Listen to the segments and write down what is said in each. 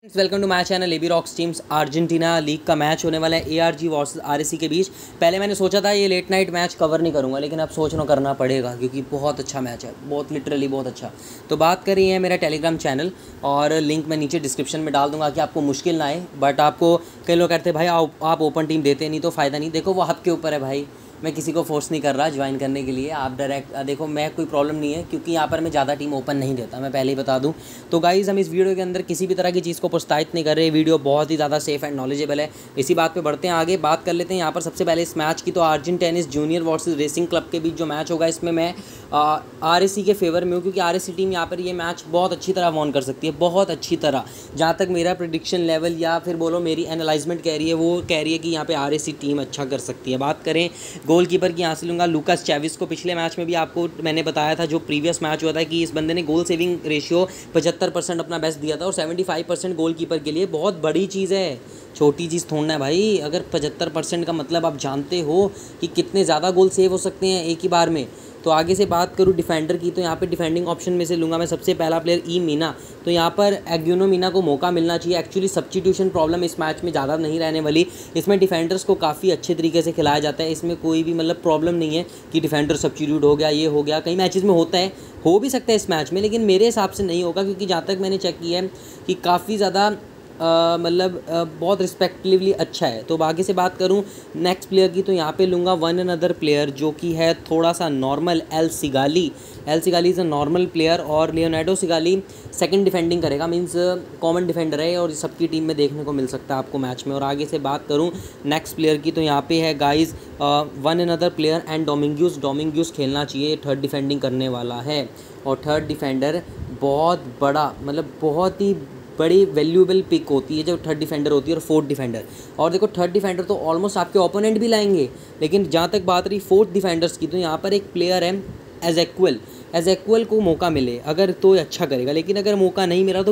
Welcome to my channel AB rocks teams. Argentina league का match होने वाला है एआरजी वर्सेस आरएसी के बीच। पहले मैंने सोचा था ये लेट नाइट मैच कवर नहीं करूंगा, लेकिन अब सोच रहा करना पड़ेगा क्योंकि बहुत अच्छा मैच है, बहुत लिटरली बहुत अच्छा। तो बात कर रही है मेरा टेलीग्राम चैनल, और लिंक मैं नीचे डिस्क्रिप्शन में डाल दूंगा कि आपको मुश्किल ना आए। बट आपको कई लोग कहते हैं भाई आप ओपन टीम देते नहीं तो फ़ायदा नहीं। देखो वो आपके ऊपर है भाई, मैं किसी को फोर्स नहीं कर रहा ज्वाइन करने के लिए। आप डायरेक्ट देखो, मैं कोई प्रॉब्लम नहीं है क्योंकि यहाँ पर मैं ज़्यादा टीम ओपन नहीं देता, मैं पहले ही बता दूँ। तो गाइज़ हम इस वीडियो के अंदर किसी भी तरह की चीज़ को प्रोत्साहित नहीं कर रहे। वीडियो बहुत ही ज़्यादा सेफ एंड नॉलेजेबल है। इसी बात पे बढ़ते हैं आगे, बात कर लेते हैं यहाँ पर सबसे पहले इस मैच की। तो Argentina junior versus racing club के बीच जो मैच होगा, इसमें मैं आरएसी के फेवर में हूँ क्योंकि आरएसी टीम यहाँ पर ये मैच बहुत अच्छी तरह वॉन कर सकती है, बहुत अच्छी तरह। जहाँ तक मेरा प्रेडिक्शन लेवल या फिर बोलो मेरी एनालाइजमेंट कह रही है, वो कह रही है कि यहाँ पे आरएसी टीम अच्छा कर सकती है। बात करें गोलकीपर की, यहाँ से लूँगा लूकास चैविस को। पिछले मैच में भी आपको मैंने बताया था, जो प्रीवियस मैच हुआ था, कि इस बंदे ने गोल सेविंग रेशियो 75% अपना बेस्ट दिया था और 75% गोलकीपर के लिए बहुत बड़ी चीज़ है, छोटी चीज़ थोड़ना है भाई। अगर 75% का मतलब आप जानते हो कि कितने ज़्यादा गोल सेव हो सकते हैं एक ही बार में। तो आगे से बात करूँ डिफेंडर की, तो यहाँ पे डिफेंडिंग ऑप्शन में से लूँगा मैं सबसे पहला प्लेयर ई मीना। तो यहाँ पर एग्यूनो मीना को मौका मिलना चाहिए। एक्चुअली सब्स्टिट्यूशन प्रॉब्लम इस मैच में ज़्यादा नहीं रहने वाली। इसमें डिफेंडर्स को काफ़ी अच्छे तरीके से खिलाया जाता है, इसमें कोई भी मतलब प्रॉब्लम नहीं है कि डिफेंडर सब्स्टिट्यूट हो गया, ये हो गया। कई मैचेस में होता है, हो भी सकता है इस मैच में, लेकिन मेरे हिसाब से नहीं होगा क्योंकि जहाँ तक मैंने चेक किया है कि काफ़ी ज़्यादा बहुत रिस्पेक्टिवली अच्छा है। तो आगे से बात करूं नेक्स्ट प्लेयर की, तो यहाँ पे लूँगा वन अनदर प्लेयर जो कि है थोड़ा सा normal, L Sigali. L Sigali is a normal player और लियोनार्डो सिगाली सेकंड डिफेंडिंग करेगा, मींस कॉमन डिफेंडर है और सबकी टीम में देखने को मिल सकता है आपको मैच में। और आगे से बात करूँ नेक्स्ट प्लेयर की, तो यहाँ पे है guys one another player and Dominguez खेलना चाहिए, थर्ड डिफेंडिंग करने वाला है। और थर्ड डिफेंडर बहुत बड़ा, मतलब बहुत ही बड़ी वैल्यूएबल पिक होती है जो थर्ड डिफेंडर होती है और फोर्थ डिफेंडर। और देखो थर्ड डिफेंडर तो ऑलमोस्ट आपके ओपोनेंट भी लाएंगे, लेकिन जहाँ तक बात रही फोर्थ डिफेंडर्स की, तो यहाँ पर एक प्लेयर है एजेक्वल को मौका मिले अगर तो अच्छा करेगा, लेकिन अगर मौका नहीं मिला तो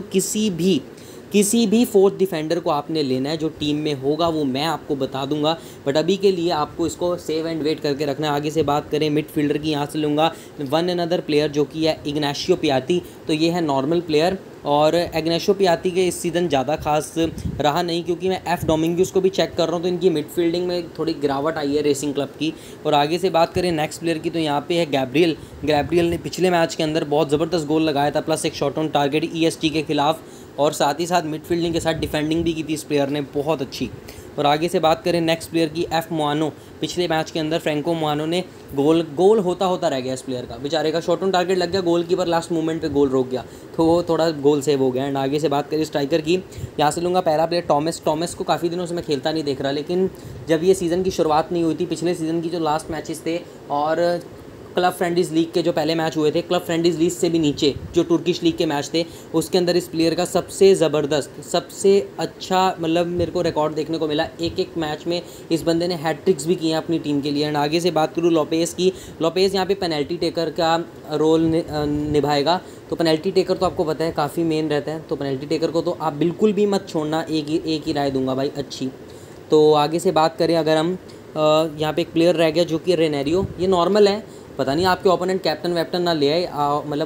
किसी भी फोर्थ डिफेंडर को आपने लेना है। जो टीम में होगा वो मैं आपको बता दूंगा, बट अभी के लिए आपको इसको सेव एंड वेट करके रखना है। आगे से बात करें मिडफील्डर की, यहाँ से लूँगा वन अनदर प्लेयर जो कि है इग्नाशियो पियाती। तो ये है नॉर्मल प्लेयर और इग्नाशियो पियाती के इस सीज़न ज़्यादा खास रहा नहीं क्योंकि मैं एफ डोमिंग्यूस को भी चेक कर रहा हूँ, तो इनकी मिडफील्डिंग में थोड़ी गिरावट आई है रेसिंग क्लब की। और आगे से बात करें नेक्स्ट प्लेयर की, तो यहाँ पे है गैब्रियल ने पिछले मैच के अंदर बहुत ज़बरदस्त गोल लगाया था, प्लस एक शॉट ऑन टारगेट ईएसटी के खिलाफ, और साथ ही साथ मिडफील्डिंग के साथ डिफेंडिंग भी की थी इस प्लेयर ने बहुत अच्छी। और आगे से बात करें नेक्स्ट प्लेयर की, एफ मोआनो। पिछले मैच के अंदर फ्रैंको मोआनो ने गोल होता रह गया इस प्लेयर का, बेचारे का शॉट ऑन टारगेट लग गया, गोलकीपर लास्ट मोमेंट पे गोल रोक गया, तो वो थोड़ा गोल सेव हो गया। एंड आगे से बात करें स्ट्राइकर की, यहाँ से लूँगा पहला प्लेयर टॉमस को। काफ़ी दिनों से मैं खेलता नहीं देख रहा, लेकिन जब ये सीज़न की शुरुआत नहीं हुई थी, पिछले सीज़न की जो लास्ट मैचेस थे और क्लब फ्रेंडीज लीग के जो पहले मैच हुए थे, क्लब फ्रेंडीज लीग से भी नीचे जो तुर्किश लीग के मैच थे, उसके अंदर इस प्लेयर का सबसे ज़बरदस्त, सबसे अच्छा मतलब मेरे को रिकॉर्ड देखने को मिला। एक मैच में इस बंदे ने हैट्रिक्स भी किए हैं अपनी टीम के लिए। एंड आगे से बात करूँ लोपेस की, लोपेस यहाँ पे पेनल्टी टेकर का रोल निभाएगा। तो पेनल्टी टेकर तो आपको पता है काफ़ी मेन रहता है, तो पेनल्टी टेकर को तो आप बिल्कुल भी मत छोड़ना, एक ही राय दूंगा भाई अच्छी। तो आगे से बात करें अगर हम यहाँ पे एक प्लेयर रह गया जो कि रेनेरियो, ये नॉर्मल है, पता नहीं आपके ओपोनेंट कैप्टन वैप्टन ना ले आए,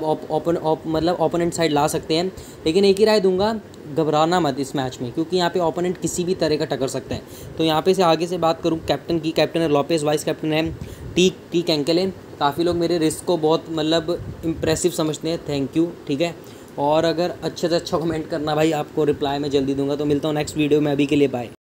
मतलब ओपोनेंट साइड ला सकते हैं, लेकिन एक ही राय दूंगा, घबराना मत इस मैच में क्योंकि यहाँ पे ओपोनेंट किसी भी तरह का टक्कर सकता है। तो यहाँ पे से आगे से बात करूँ कैप्टन की, कैप्टन है लोपेस, वाइस कैप्टन है टी कैंकेले। काफ़ी लोग मेरे रिस्क को बहुत मतलब इम्प्रेसिव समझते हैं, थैंक यू, ठीक है। और अगर अच्छे से अच्छा कमेंट करना भाई, आपको रिप्लाई मैं जल्दी दूंगा। तो मिलता हूँ नेक्स्ट वीडियो में, अभी के लिए बाय।